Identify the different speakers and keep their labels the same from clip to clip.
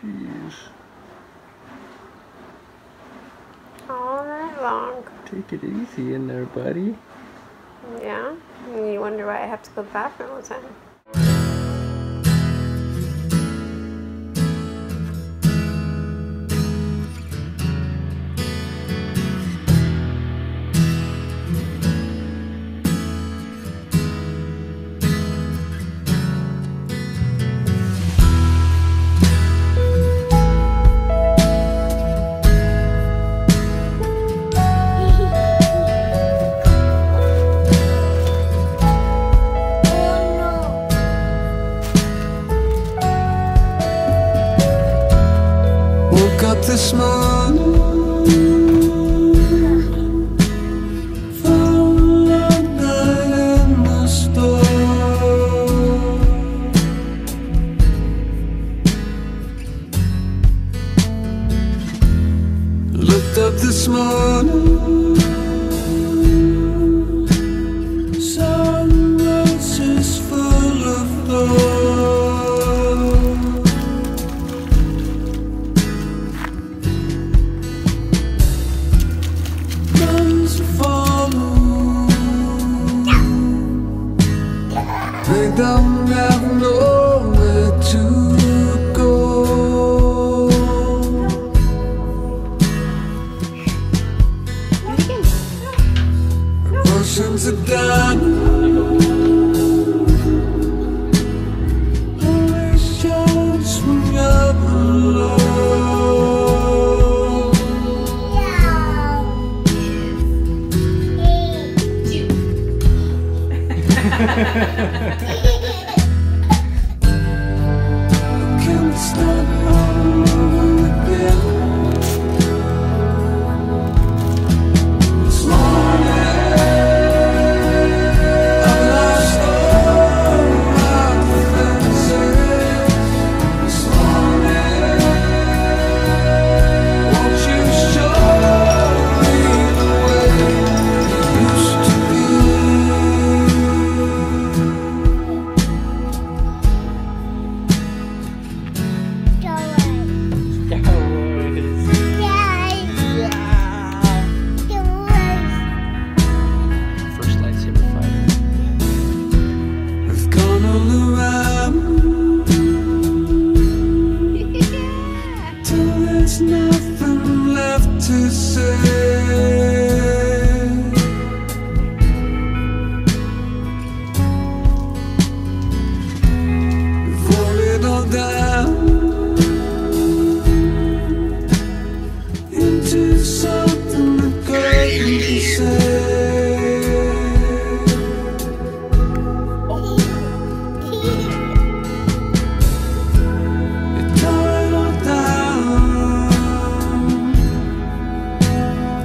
Speaker 1: Jeez.
Speaker 2: All night long.
Speaker 1: Take it easy in there, buddy.
Speaker 2: Yeah? And you wonder why I have to go to the bathroom all the time.
Speaker 3: Woke up this morning, found a long night in the store. Looked up this morning, saw the roses full of love. They don't have nowhere to go. Oceans are done. Only shines when you're alone. Can we start all again? This morning I lost all my defenses. This morning, won't you show me the way it used to be?
Speaker 1: First lightsaber fighter.
Speaker 3: We've gone all around till there's nothing left to say. We've rolled it all down into something that God can say. It tore it all down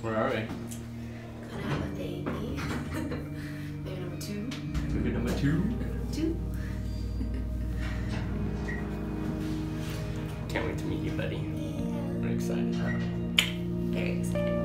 Speaker 1: Where are we?
Speaker 2: Gonna have a baby. Baby number 2.
Speaker 1: Baby number 2.
Speaker 2: 2.
Speaker 1: Can't wait to meet you, buddy. I'm excited, huh?
Speaker 2: Very excited.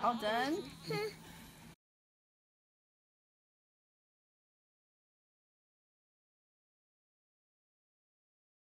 Speaker 4: All done?